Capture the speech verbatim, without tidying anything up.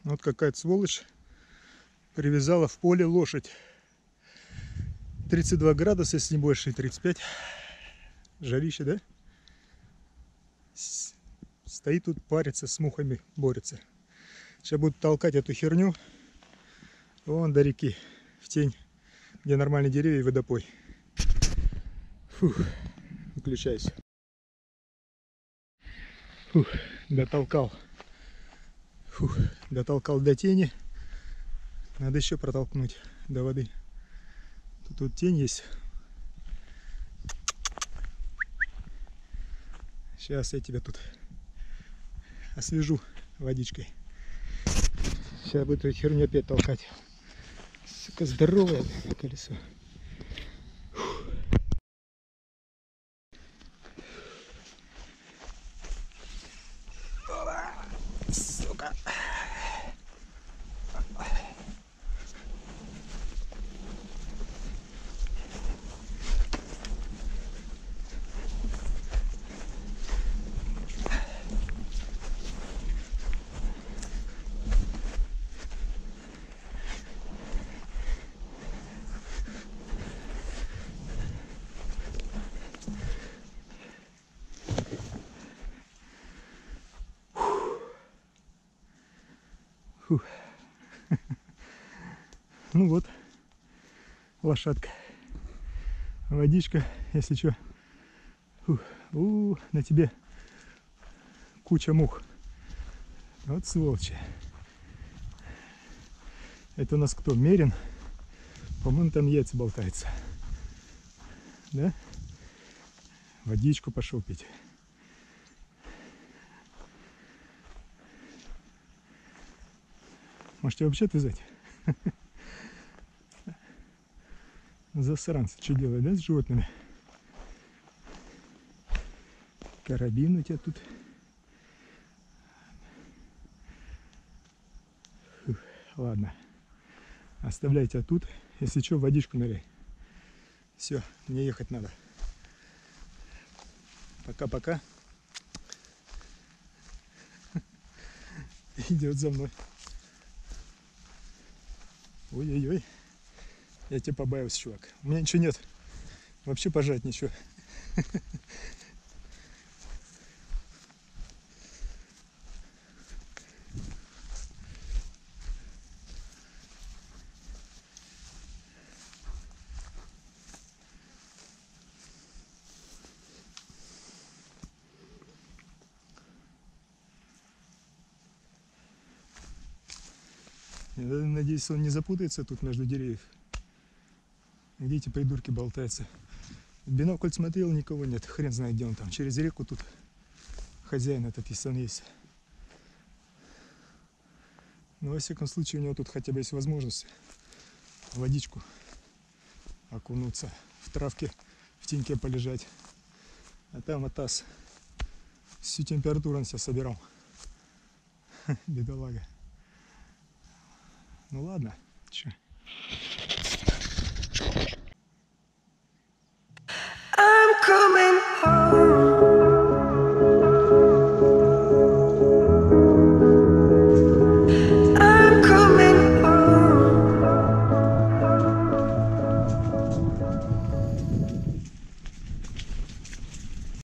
Вот какая-то сволочь привязала в поле лошадь. тридцать два градуса, если не больше, и тридцать пять. Жарище, да? Стоит тут, парится, с мухами борется. Сейчас будут толкать эту херню вон до реки, в тень, где нормальные деревья и водопой. Фух, выключаюсь. Фух, дотолкал. Фух, дотолкал до тени. Надо еще протолкнуть до воды. Тут, тут тень есть. Сейчас я тебя тут освежу водичкой. Сейчас буду эту херню опять толкать. Сука, здоровое колесо. Сука. Фух. Ну вот, лошадка. Водичка, если что. Фух. У, -у, на тебе куча мух. Вот сволочи. Это у нас кто? Мерин? По-моему, там яйца болтаются. Да? Водичку пошел пить. Можете вообще отвязать? Засранцы, что делают, да, с животными? Карабин у тебя тут. Фух, ладно. Оставляй тебя тут. Если что, водичку ныряй. Все, мне ехать надо. Пока-пока. Идет за мной. Ой-ой-ой. Я тебя побаиваюсь, чувак. У меня ничего нет. Вообще пожать ничего. Я надеюсь, он не запутается тут между деревьев. Где эти придурки болтаются? В бинокль смотрел, никого нет. Хрен знает, где он там. Через реку тут хозяин этот, если он есть. Но во всяком случае у него тут хотя бы есть возможность в водичку окунуться, в травке, в теньке полежать. А там атас. Всю температуру он себя собирал. Бедолага. Ну ладно, че.